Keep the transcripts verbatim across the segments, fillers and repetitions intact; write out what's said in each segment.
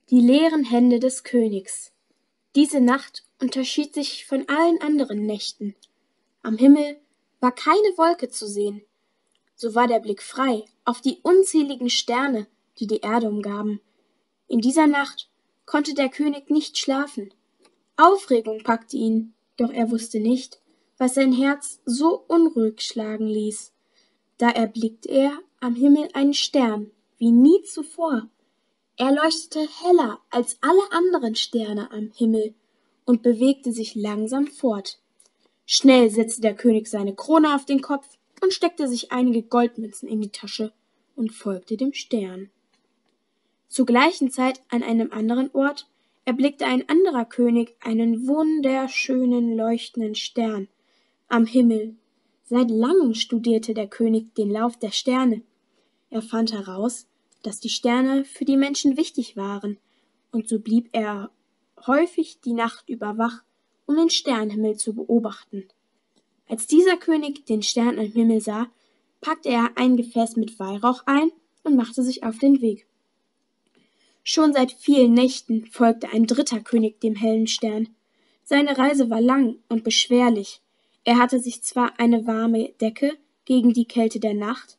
Die leeren Hände des Königs. Diese Nacht unterschied sich von allen anderen Nächten. Am Himmel war keine Wolke zu sehen. So war der Blick frei auf die unzähligen Sterne, die die Erde umgaben. In dieser Nacht konnte der König nicht schlafen. Aufregung packte ihn, doch er wusste nicht, was sein Herz so unruhig schlagen ließ. Da erblickte er am Himmel einen Stern, wie nie zuvor. Er leuchtete heller als alle anderen Sterne am Himmel und bewegte sich langsam fort. Schnell setzte der König seine Krone auf den Kopf und steckte sich einige Goldmünzen in die Tasche und folgte dem Stern. Zur gleichen Zeit an einem anderen Ort erblickte ein anderer König einen wunderschönen leuchtenden Stern am Himmel. Seit langem studierte der König den Lauf der Sterne. Er fand heraus, dass die Sterne für die Menschen wichtig waren, und so blieb er häufig die Nacht über wach, um den Sternenhimmel zu beobachten. Als dieser König den Stern am Himmel sah, packte er ein Gefäß mit Weihrauch ein und machte sich auf den Weg. Schon seit vielen Nächten folgte ein dritter König dem hellen Stern. Seine Reise war lang und beschwerlich. Er hatte sich zwar eine warme Decke gegen die Kälte der Nacht,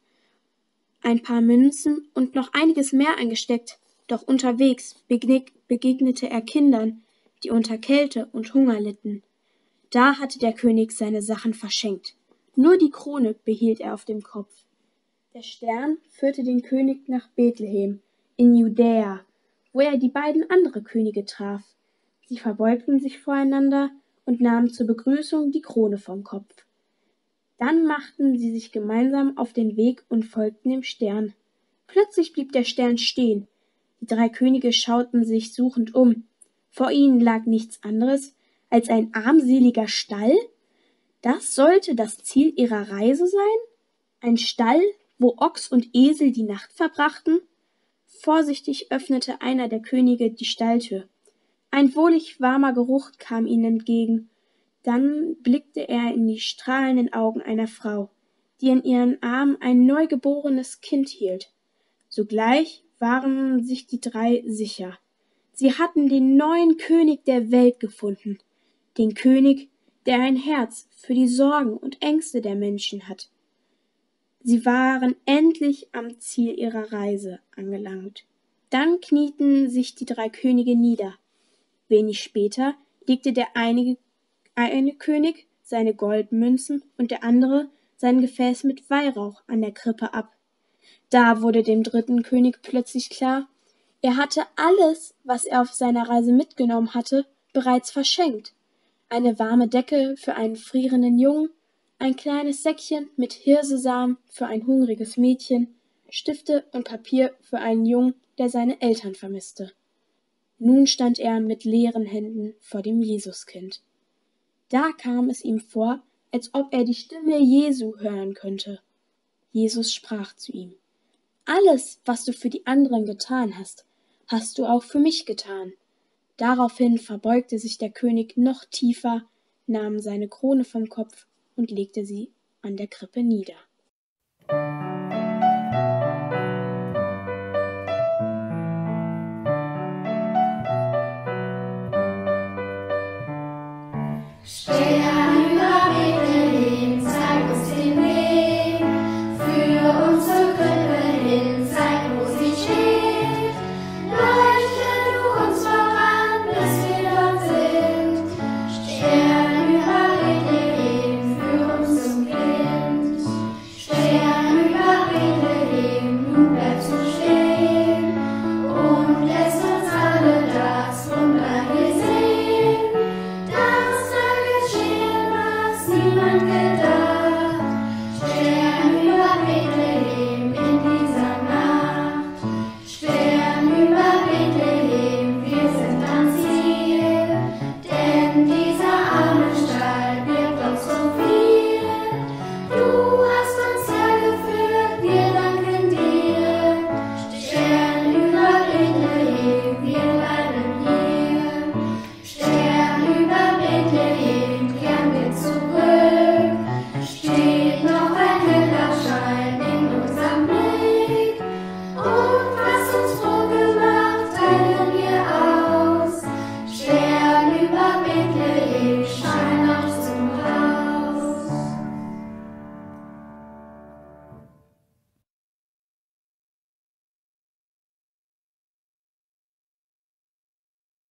ein paar Münzen und noch einiges mehr eingesteckt, doch unterwegs begegnete er Kindern, die unter Kälte und Hunger litten. Da hatte der König seine Sachen verschenkt. Nur die Krone behielt er auf dem Kopf. Der Stern führte den König nach Bethlehem in Judäa, wo er die beiden andere Könige traf. Sie verbeugten sich voreinander und nahmen zur Begrüßung die Krone vom Kopf. Dann machten sie sich gemeinsam auf den Weg und folgten dem Stern. Plötzlich blieb der Stern stehen. Die drei Könige schauten sich suchend um. Vor ihnen lag nichts anderes als ein armseliger Stall. Das sollte das Ziel ihrer Reise sein? Ein Stall, wo Ochs und Esel die Nacht verbrachten? Vorsichtig öffnete einer der Könige die Stalltür. Ein wohlig warmer Geruch kam ihnen entgegen. Dann blickte er in die strahlenden Augen einer Frau, die in ihren Armen ein neugeborenes Kind hielt. Sogleich waren sich die drei sicher. Sie hatten den neuen König der Welt gefunden, den König, der ein Herz für die Sorgen und Ängste der Menschen hat. Sie waren endlich am Ziel ihrer Reise angelangt. Dann knieten sich die drei Könige nieder. Wenig später legte der eine, eine König seine Goldmünzen und der andere sein Gefäß mit Weihrauch an der Krippe ab. Da wurde dem dritten König plötzlich klar, er hatte alles, was er auf seiner Reise mitgenommen hatte, bereits verschenkt. Eine warme Decke für einen frierenden Jungen, ein kleines Säckchen mit Hirsesamen für ein hungriges Mädchen, Stifte und Papier für einen Jungen, der seine Eltern vermisste. Nun stand er mit leeren Händen vor dem Jesuskind. Da kam es ihm vor, als ob er die Stimme Jesu hören könnte. Jesus sprach zu ihm: Alles, was du für die anderen getan hast, hast du auch für mich getan. Daraufhin verbeugte sich der König noch tiefer, nahm seine Krone vom Kopf und legte sie an der Krippe nieder. Stell